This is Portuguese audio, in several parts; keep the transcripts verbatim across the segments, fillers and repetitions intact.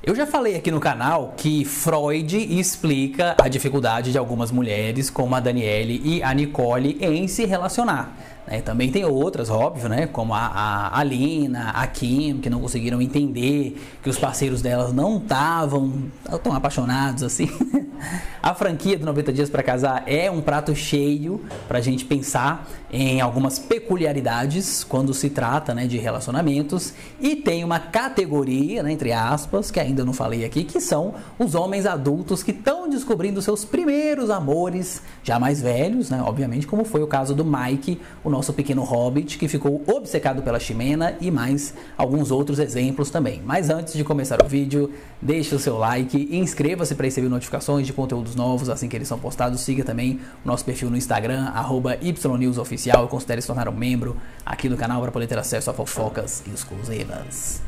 Eu já falei aqui no canal que Freud explica a dificuldade de algumas mulheres, como a Daniele e a Nicole, em se relacionar. Né? Também tem outras, óbvio, né? Como a, a Alina, a Kim, que não conseguiram entender que os parceiros delas não estavam tão apaixonados assim. A franquia do noventa Dias para Casar é um prato cheio para a gente pensar em algumas peculiaridades quando se trata, né, de relacionamentos, e tem uma categoria, né, entre aspas, que ainda não falei aqui, que são os homens adultos que estão descobrindo seus primeiros amores, já mais velhos, né, obviamente, como foi o caso do Mike, o nosso pequeno hobbit, que ficou obcecado pela Ximena, e mais alguns outros exemplos também. Mas antes de começar o vídeo, deixe o seu like e inscreva-se para receber notificações de conteúdos novos assim que eles são postados. Siga também o nosso perfil no Instagram, arroba ynewsoficial, e considere se tornar um membro aqui do canal para poder ter acesso a fofocas exclusivas.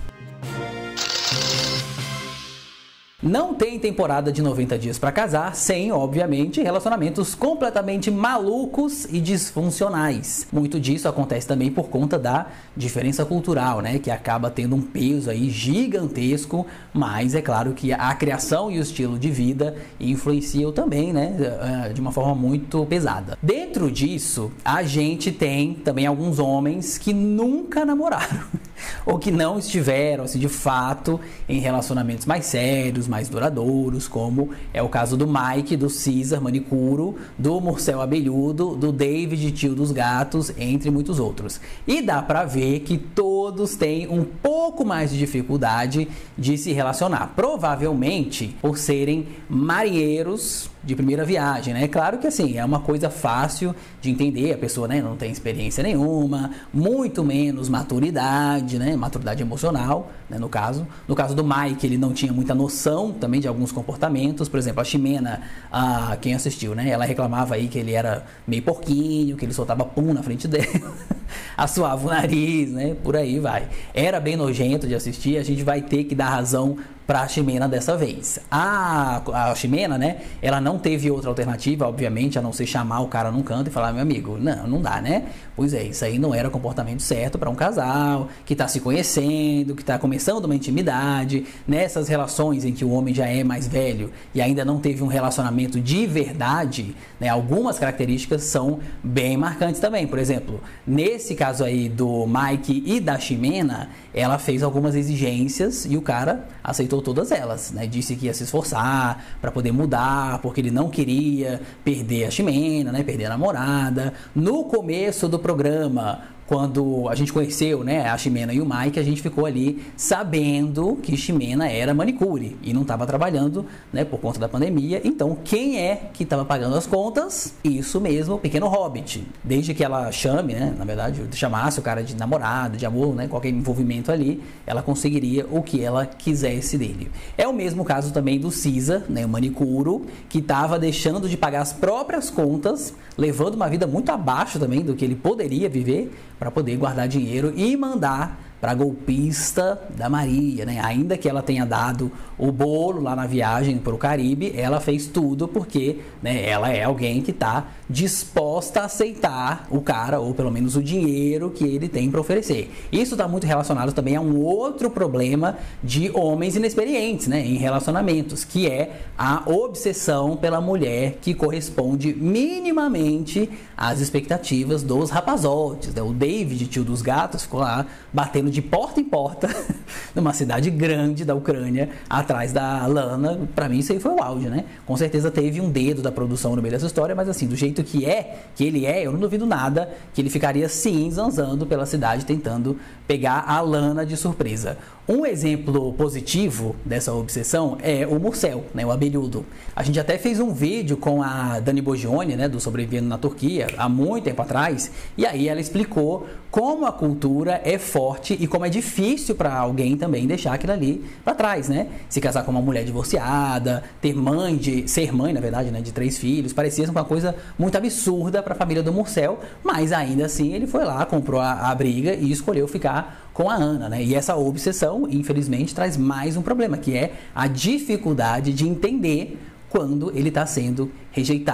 Não tem temporada de noventa Dias para Casar sem, obviamente, relacionamentos completamente malucos e disfuncionais. Muito disso acontece também por conta da diferença cultural, né? Que acaba tendo um peso aí gigantesco, mas é claro que a criação e o estilo de vida influenciam também, né? De uma forma muito pesada. Dentro disso, a gente tem também alguns homens que nunca namoraram ou que não estiveram, assim, de fato, em relacionamentos mais sérios, mais duradouros, como é o caso do Mike, do César Manicuro, do Murcel Abelhudo, do David, tio dos gatos, entre muitos outros. E dá pra ver que todos têm um pouco mais de dificuldade de se relacionar, provavelmente por serem marinheiros de primeira viagem, né? Claro que assim, é uma coisa fácil de entender, a pessoa, né, não tem experiência nenhuma, muito menos maturidade, né, maturidade emocional, né, no caso. No caso do Mike, ele não tinha muita noção também de alguns comportamentos, por exemplo, a Ximena, a, quem assistiu, né, ela reclamava aí que ele era meio porquinho, que ele soltava pum na frente dela, assoava o nariz, né, por aí vai. Era bem nojento de assistir, a gente vai ter que dar razão para a Ximena dessa vez. A, a Ximena, né, ela não teve outra alternativa, obviamente, a não ser chamar o cara num canto e falar: meu amigo, não, não dá, né? Pois é, isso aí não era o comportamento certo para um casal que está se conhecendo, que está começando uma intimidade, nessas relações em que o homem já é mais velho e ainda não teve um relacionamento de verdade, né, algumas características são bem marcantes também. Por exemplo, nesse caso aí do Mike e da Ximena, ela fez algumas exigências e o cara aceitou todas elas, né? Disse que ia se esforçar para poder mudar, porque ele não queria perder a Ximena, né? Perder a namorada. No começo do programa, quando a gente conheceu, né, a Ximena e o Mike, a gente ficou ali sabendo que Ximena era manicure e não estava trabalhando, né, por conta da pandemia. Então, quem é que estava pagando as contas? Isso mesmo, o pequeno hobbit. Desde que ela chame, né, na verdade, chamasse o cara de namorado, de amor, né, qualquer envolvimento ali, ela conseguiria o que ela quisesse dele. É o mesmo caso também do César, né, o manicuro, que estava deixando de pagar as próprias contas, levando uma vida muito abaixo também do que ele poderia viver, para poder guardar dinheiro e mandar para a golpista da Maria, né? Ainda que ela tenha dado o bolo lá na viagem para o Caribe, ela fez tudo porque, né, ela é alguém que está disposta a aceitar o cara, ou pelo menos o dinheiro que ele tem para oferecer. Isso está muito relacionado também a um outro problema de homens inexperientes, né, em relacionamentos, que é a obsessão pela mulher que corresponde minimamente às expectativas dos rapazotes, né? O David, tio dos gatos, ficou lá batendo de porta em porta numa cidade grande da Ucrânia, atrás da Lana. Pra mim isso aí foi o auge, né? Com certeza teve um dedo da produção no meio dessa história, mas assim, do jeito que é, que ele é, eu não duvido nada que ele ficaria sim zanzando pela cidade tentando pegar a Lana de surpresa. Um exemplo positivo dessa obsessão é o Murcel, né, o abelhudo. A gente até fez um vídeo com a Dani Bogione, né, do Sobrevivendo na Turquia, há muito tempo atrás, e aí ela explicou como a cultura é forte e como é difícil para alguém também deixar aquilo ali para trás, né? Se casar com uma mulher divorciada, ter mãe de ser mãe, na verdade, né, de três filhos, parecia uma coisa muito absurda para a família do Murcel, mas ainda assim ele foi lá, comprou a, a briga e escolheu ficar com a Ana, né? E essa obsessão, infelizmente, traz mais um problema, que é a dificuldade de entender quando ele está sendo rejeitado.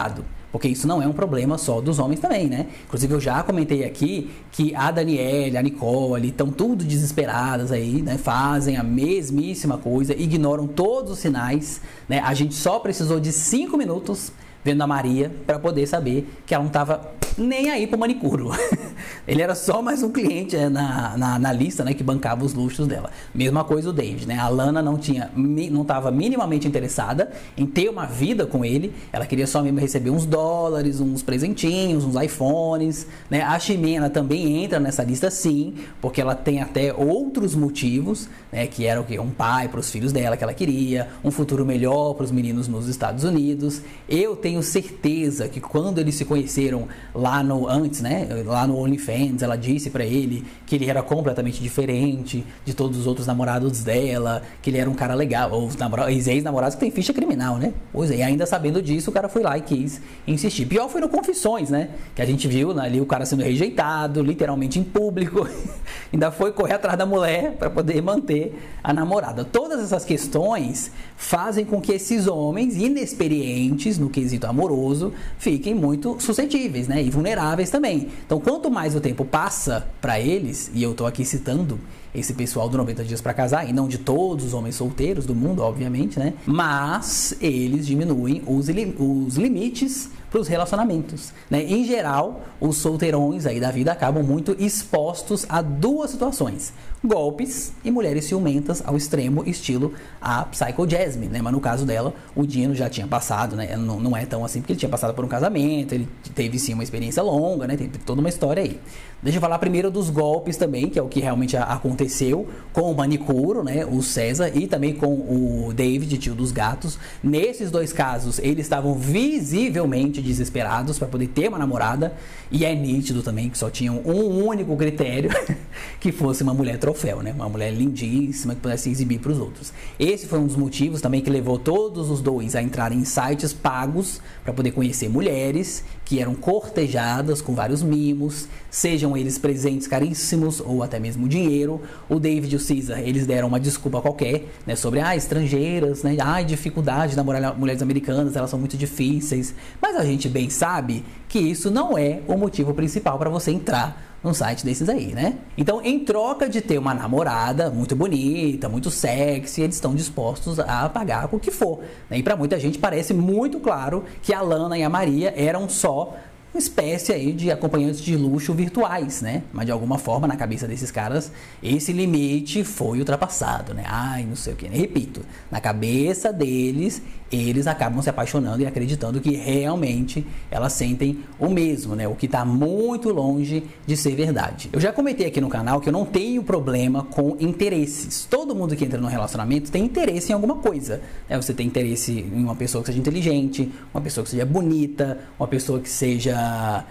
porque isso não é um problema só dos homens também, né? Inclusive eu já comentei aqui que a Danielle, a Nicole estão tudo desesperadas aí, né? Fazem a mesmíssima coisa, ignoram todos os sinais, né? A gente só precisou de cinco minutos vendo a Maria para poder saber que ela não estava nem aí pro manicuro. Ele era só mais um cliente na, na, na lista, né, que bancava os luxos dela. Mesma coisa o David, né? A Lana não tinha, não estava minimamente interessada em ter uma vida com ele. Ela queria só mesmo receber uns dólares, uns presentinhos, uns iPhones, né? A Ximena também entra nessa lista, sim, porque ela tem até outros motivos, né? Que era o quê? Um pai para os filhos dela que ela queria, um futuro melhor para os meninos nos Estados Unidos. Eu tenho certeza que quando eles se conheceram lá no antes, né, lá no OnlyFans, ela disse pra ele que ele era completamente diferente de todos os outros namorados dela, que ele era um cara legal, ou os ex-namorados que tem ficha criminal, né? Pois é, e ainda sabendo disso, o cara foi lá e quis insistir. Pior foi no Confissões, né? Que a gente viu ali o cara sendo rejeitado, literalmente em público, ainda foi correr atrás da mulher para poder manter a namorada. Todas essas questões fazem com que esses homens inexperientes no quesito amoroso fiquem muito suscetíveis, né? E vulneráveis também. Então, quanto mais o tempo passa para eles, e eu tô aqui citando esse pessoal do noventa dias para casar, e não de todos os homens solteiros do mundo, obviamente, né? Mas eles diminuem os, li os limites para os relacionamentos, né? Em geral, os solteirões aí da vida acabam muito expostos a duas situações: golpes e mulheres ciumentas ao extremo, estilo a Psycho Jasmine, né? Mas no caso dela, o Dino já tinha passado, né? Não, não é tão assim, porque ele tinha passado por um casamento, ele teve sim uma experiência longa, né? Tem toda uma história aí. Deixa eu falar primeiro dos golpes também, que é o que realmente aconteceu com o manicuro, né? O César, e também com o David, tio dos gatos. Nesses dois casos, eles estavam visivelmente desesperados para poder ter uma namorada, e é nítido também que só tinham um único critério, que fosse uma mulher troféu, né? Uma mulher lindíssima que pudesse exibir para os outros. Esse foi um dos motivos também que levou todos os dois a entrarem em sites pagos para poder conhecer mulheres que eram cortejadas com vários mimos, sejam eles presentes caríssimos ou até mesmo dinheiro. O David e o Cesar, eles deram uma desculpa qualquer, né, sobre ah, estrangeiras, né, ah, dificuldade de namorar mulheres americanas, elas são muito difíceis. Mas a gente bem sabe que isso não é o motivo principal para você entrar num site desses aí, né? Então, em troca de ter uma namorada muito bonita, muito sexy, eles estão dispostos a pagar com o que for, né? E para muita gente parece muito claro que a Lana e a Maria eram só uma espécie aí de acompanhantes de luxo virtuais, né? Mas de alguma forma, na cabeça desses caras, esse limite foi ultrapassado, né? Ai, não sei o que. Repito, na cabeça deles, eles acabam se apaixonando e acreditando que realmente elas sentem o mesmo, né? O que está muito longe de ser verdade. Eu já comentei aqui no canal que eu não tenho problema com interesses. Todo mundo que entra no relacionamento tem interesse em alguma coisa, né? Você tem interesse em uma pessoa que seja inteligente, uma pessoa que seja bonita, uma pessoa que seja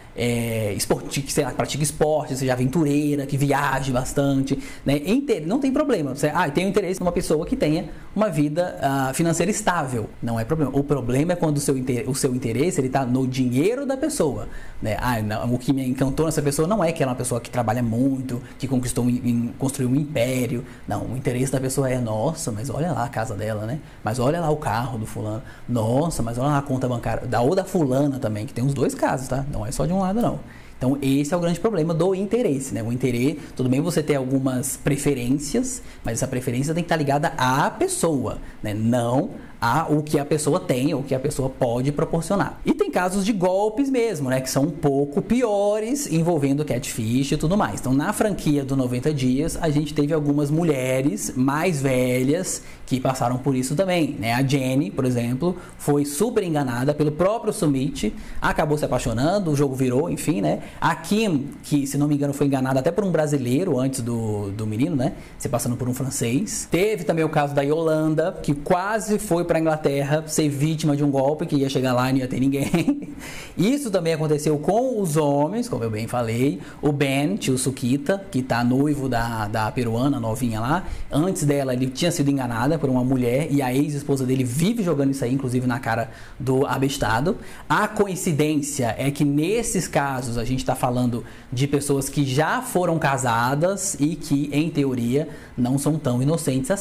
é, esporte, que sei lá, pratique esporte, seja aventureira, que viaje bastante, né? Inter... Não tem problema. Você, ah, tem interesse numa pessoa que tenha uma vida uh, financeira estável. Não é problema. O problema é quando o seu, inter... o seu interesse está no dinheiro da pessoa, né? Ah, não, o que me encantou nessa pessoa não é que ela é uma pessoa que trabalha muito, que conquistou um, construiu um império. Não, o interesse da pessoa é, nossa, mas olha lá a casa dela, né? Mas olha lá o carro do fulano. Nossa, mas olha lá a conta bancária. Da, ou da fulana também, que tem os dois casos, tá? Não é só de um lado, não. Então, esse é o grande problema do interesse, né? O interesse, tudo bem você ter algumas preferências, mas essa preferência tem que estar ligada à pessoa, né? Não a o que a pessoa tem, ou o que a pessoa pode proporcionar. E tem casos de golpes mesmo, né? Que são um pouco piores, envolvendo catfish e tudo mais. Então, na franquia do noventa dias, a gente teve algumas mulheres mais velhas que passaram por isso também, né? A Jenny, por exemplo, foi super enganada pelo próprio Sumit, acabou se apaixonando, o jogo virou, enfim, né? A Kim, que se não me engano foi enganada até por um brasileiro antes do, do menino, né? Se passando por um francês. Teve também o caso da Yolanda, que quase foi para a Inglaterra ser vítima de um golpe, que ia chegar lá e não ia ter ninguém. Isso também aconteceu com os homens, como eu bem falei. O Ben, tio Sukita, que tá noivo da, da peruana novinha lá. Antes dela, ele tinha sido enganada por uma mulher e a ex-esposa dele vive jogando isso aí, inclusive na cara do abestado. A coincidência é que nesses casos a gente está falando de pessoas que já foram casadas e que, em teoria, não são tão inocentes assim,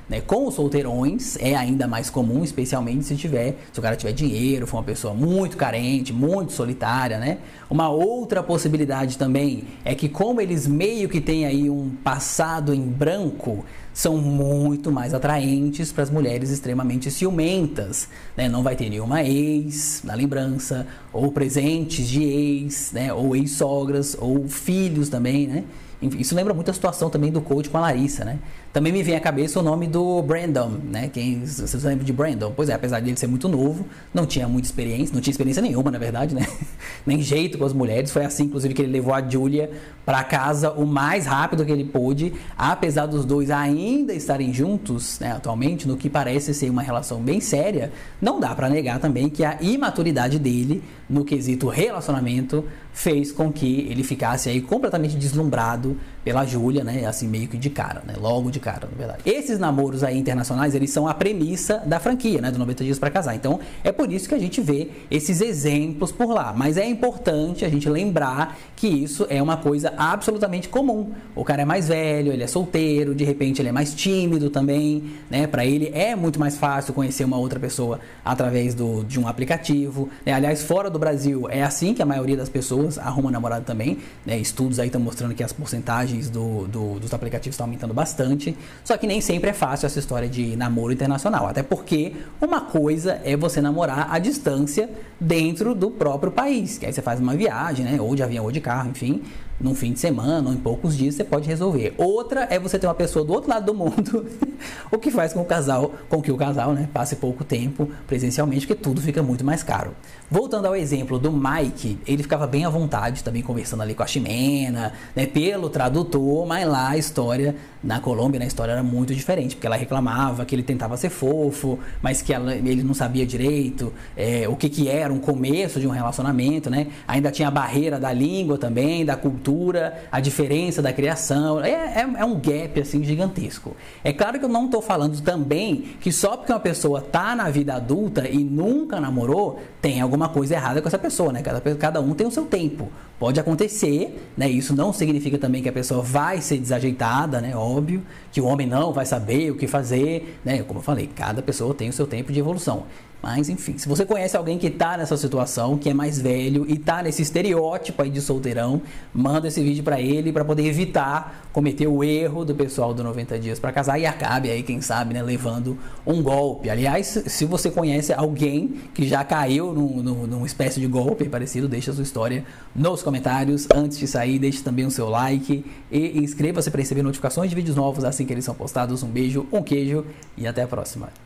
né? Com os solteirões é ainda mais comum, especialmente se tiver, se o cara tiver dinheiro, for uma pessoa muito carente, muito solitária, né? Uma outra possibilidade também é que, como eles meio que têm aí um passado em branco, são muito mais atraentes para as mulheres extremamente ciumentas, né? Não vai ter nenhuma ex na lembrança, ou presentes de ex, né? Ou ex-sogras, ou filhos também, né? Enfim, isso lembra muito a situação também do coach com a Larissa, né? Também me vem à cabeça o nome do Brandon, né? Quem, vocês lembram de Brandon? Pois é, apesar de ele ser muito novo, não tinha muita experiência, não tinha experiência nenhuma, na verdade, né? Nem jeito com as mulheres. Foi assim, inclusive, que ele levou a Julia para casa o mais rápido que ele pôde, apesar dos dois ainda estarem juntos, né, atualmente, no que parece ser uma relação bem séria. Não dá para negar também que a imaturidade dele no quesito relacionamento fez com que ele ficasse aí completamente deslumbrado pela Júlia, né, assim meio que de cara, né, logo de cara, na verdade. Esses namoros aí internacionais, eles são a premissa da franquia, né, do noventa dias para casar. Então, é por isso que a gente vê esses exemplos por lá. Mas é importante a gente lembrar que isso é uma coisa absolutamente comum. O cara é mais velho, ele é solteiro, de repente ele é mais tímido também, né, para ele é muito mais fácil conhecer uma outra pessoa através do, de um aplicativo, né? Aliás, fora do Brasil é assim que a maioria das pessoas arruma namorado também, né? Estudos aí estão mostrando que as porcentagens Do, do, dos aplicativos estão aumentando bastante, só que nem sempre é fácil essa história de namoro internacional, até porque uma coisa é você namorar à distância dentro do próprio país, que aí você faz uma viagem, né, ou de avião ou de carro, enfim, num fim de semana ou em poucos dias você pode resolver. Outra é você ter uma pessoa do outro lado do mundo, o que faz com o casal, com que o casal, né, passe pouco tempo presencialmente, porque tudo fica muito mais caro. Voltando ao exemplo do Mike, ele ficava bem à vontade também conversando ali com a Ximena, né, pelo tradutor, mas lá a história na Colômbia, na história era muito diferente, porque ela reclamava que ele tentava ser fofo, mas que ela, ele não sabia direito é, o que, que era um começo de um relacionamento, né? Ainda tinha a barreira da língua também, da cultura, a diferença da criação, é, é, é um gap assim gigantesco. É claro que eu não estou falando também que só porque uma pessoa tá na vida adulta e nunca namorou, tem alguma coisa errada com essa pessoa, né? Cada, cada um tem o seu tempo. Pode acontecer, né? Isso não significa também que a pessoa vai ser desajeitada, né? Óbvio que o homem não vai saber o que fazer, né? Como eu falei, cada pessoa tem o seu tempo de evolução. Mas, enfim, se você conhece alguém que tá nessa situação, que é mais velho e tá nesse estereótipo aí de solteirão, manda esse vídeo pra ele para poder evitar cometer o erro do pessoal do noventa dias para casar e acabe aí, quem sabe, né, levando um golpe. Aliás, se você conhece alguém que já caiu num, num, numa espécie de golpe parecido, deixa a sua história nos comentários. Antes de sair, deixe também o seu like e inscreva-se para receber notificações de vídeos novos assim que eles são postados. Um beijo, um queijo e até a próxima.